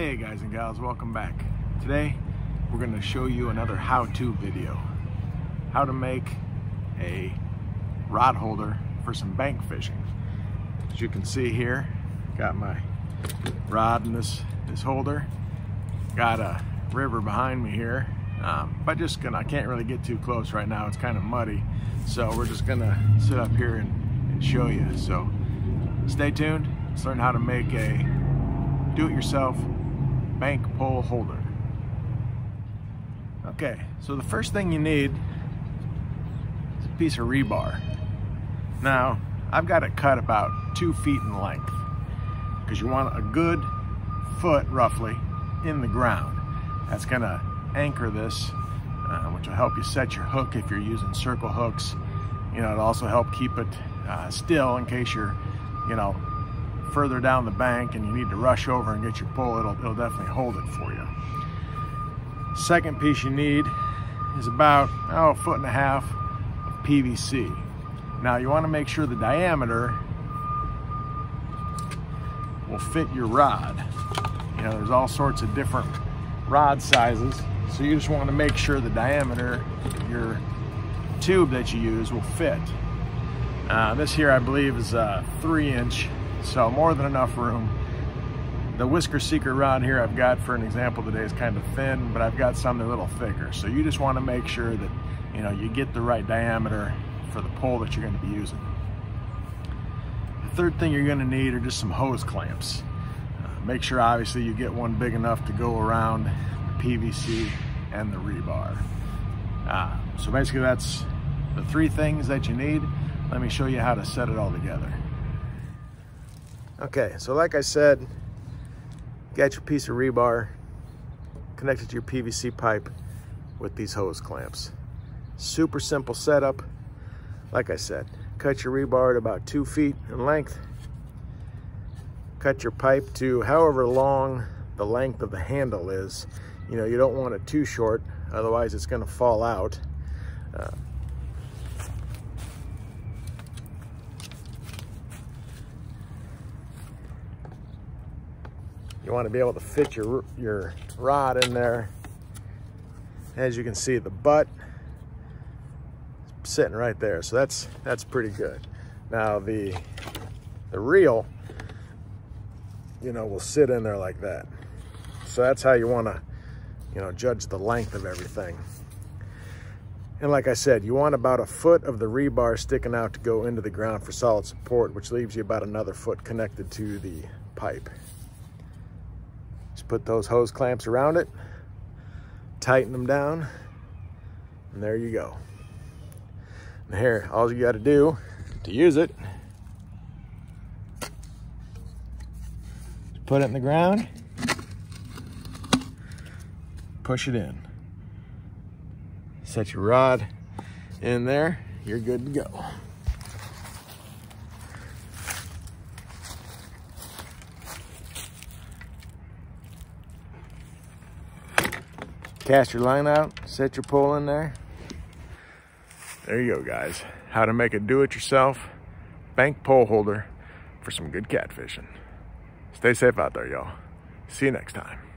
Hey guys and gals, welcome back. Today we're going to show you another how-to video. How to make a rod holder for some bank fishing. As you can see here, got my rod in this holder. Got a river behind me here, but I can't really get too close right now. It's kind of muddy, so we're just gonna sit up here and show you. So stay tuned. Let's learn how to make a do-it-yourself bank pole holder. Okay, so the first thing you need is a piece of rebar. Now, I've got it cut about 2 feet in length because you want a good foot, roughly, in the ground. That's gonna anchor this, which will help you set your hook if you're using circle hooks. You know, it'll also help keep it still in case you're, further down the bank and you need to rush over and get your pole. It'll definitely hold it for you. Second piece you need is about 1.5 foot of PVC. Now you want to make sure the diameter will fit your rod. There's all sorts of different rod sizes, so you just want to make sure the diameter of your tube that you use will fit. This here I believe is a 3-inch, so more than enough room. The Whisker Secret rod here I've got for an example today is kind of thin, but I've got some that are a little thicker. So you just want to make sure that you get the right diameter for the pole that you're going to be using. The third thing you're going to need are just some hose clamps. Make sure obviously you get one big enough to go around the PVC and the rebar. So basically that's the 3 things that you need. Let me show you how to set it all together. Okay, so like I said, got your piece of rebar connected to your PVC pipe with these hose clamps. Super simple setup. Like I said, cut your rebar at about 2 feet in length. Cut your pipe to however long the length of the handle is. You don't want it too short, otherwise it's going to fall out. You want to be able to fit your rod in there. As you can see, the butt is sitting right there, so that's pretty good. Now the reel, will sit in there like that. So that's how you want to, judge the length of everything. And like I said, you want about 1 foot of the rebar sticking out to go into the ground for solid support, which leaves you about another foot connected to the pipe. Just put those hose clamps around it, tighten them down, and there you go. And here, all you got to do to use it, put it in the ground, push it in. Set your rod in there, you're good to go. Cast your line out, set your pole in there. There you go, guys. How to make a do-it-yourself bank pole holder for some good catfishing. Stay safe out there, y'all. See you next time.